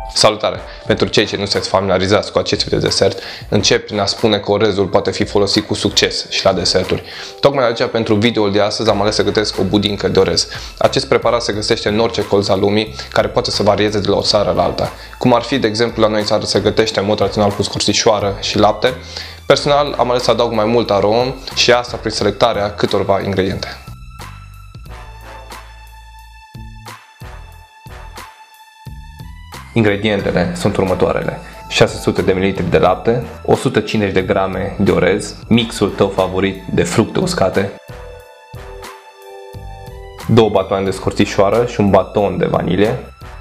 Salutare! Pentru cei ce nu sunteți familiarizați cu acest tip de desert, încep prin a spune că orezul poate fi folosit cu succes și la deserturi. Tocmai de aceea, pentru videoul de astăzi, am ales să gătesc o budincă de orez. Acest preparat se găsește în orice colț al lumii, care poate să varieze de la o țară la alta. Cum ar fi, de exemplu, la noi în țară se gătește în mod tradițional cu scorțișoară și lapte. Personal, am ales să adaug mai mult arom și asta prin selectarea câtorva ingrediente. Ingredientele sunt următoarele: 600 de ml de lapte, 150 de grame de orez, mixul tău favorit de fructe uscate, 2 batoane de scorțișoară și un baton de vanilie,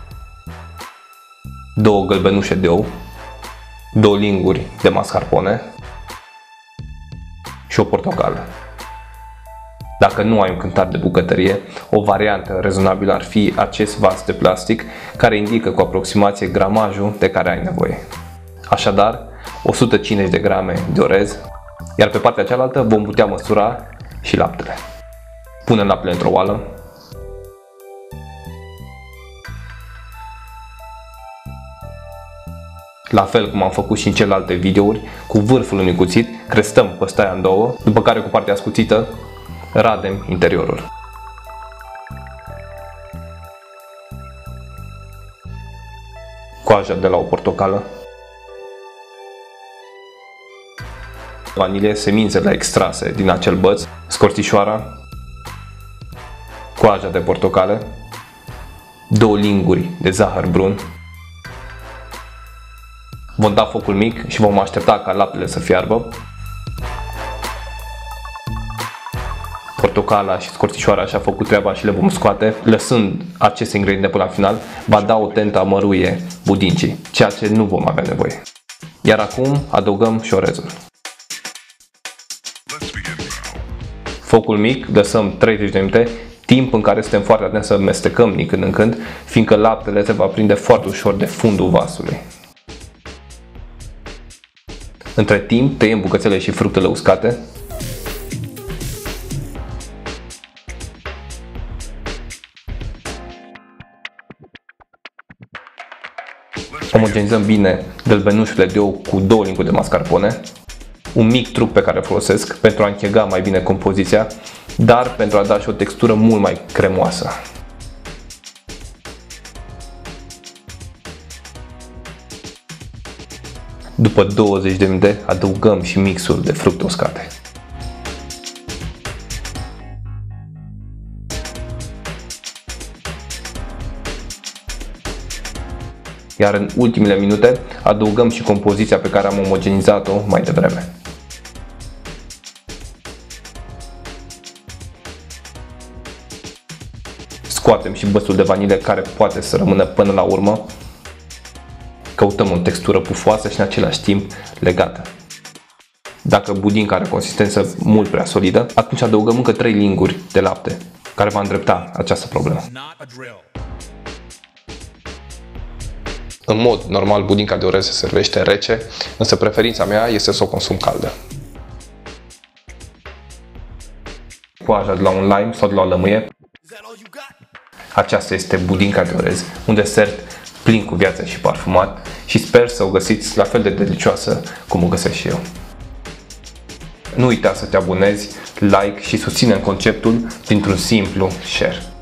2 gălbenușe de ou, 2 linguri de mascarpone și o portocală. Dacă nu ai un cântar de bucătărie, o variantă rezonabilă ar fi acest vas de plastic care indică cu aproximație gramajul de care ai nevoie. Așadar, 150 de grame de orez, iar pe partea cealaltă vom putea măsura și laptele. Punem laptele într-o oală. La fel cum am făcut și în celelalte videouri, cu vârful unui cuțit crestăm păstaia în două, după care cu partea ascuțită radem interiorul. Coaja de la o portocală, vanilie, semințele extrase din acel băț, scorțișoara, coaja de portocală, 2 linguri de zahăr brun. Vom da focul mic și vom aștepta ca laptele să fiarbă. Portocala și scorțișoara și-a făcut treaba și le vom scoate, lăsând aceste ingrediente până la final, va da o tentă amăruie budincii, ceea ce nu vom avea nevoie. Iar acum adăugăm și orezul. Focul mic, lăsăm 30 de minute, timp în care suntem foarte atenți să amestecăm din când în când, fiindcă laptele se va prinde foarte ușor de fundul vasului. Între timp, tăiem bucățele și fructele uscate. Omogenizăm bine gălbenușurile de ou cu 2 linguri de mascarpone. Un mic truc pe care îl folosesc pentru a închega mai bine compoziția, dar pentru a da și o textură mult mai cremoasă. După 20 de minute adăugăm și mixul de fructe uscate. Iar în ultimele minute adăugăm și compoziția pe care am omogenizat-o mai devreme. Scoatem și bățul de vanilie care poate să rămână până la urmă. Căutăm o textură pufoasă și în același timp legată. Dacă budinca are consistență mult prea solidă, atunci adăugăm încă 3 linguri de lapte, care va îndrepta această problemă. În mod normal, budinca de orez se servește rece, însă preferința mea este să o consum caldă. Coaja de la un lime sau de la o lămâie. Aceasta este budinca de orez, un desert plin cu viață și parfumat și sper să o găsiți la fel de delicioasă cum o găsesc și eu. Nu uita să te abonezi, like și susține conceptul printr-un simplu share.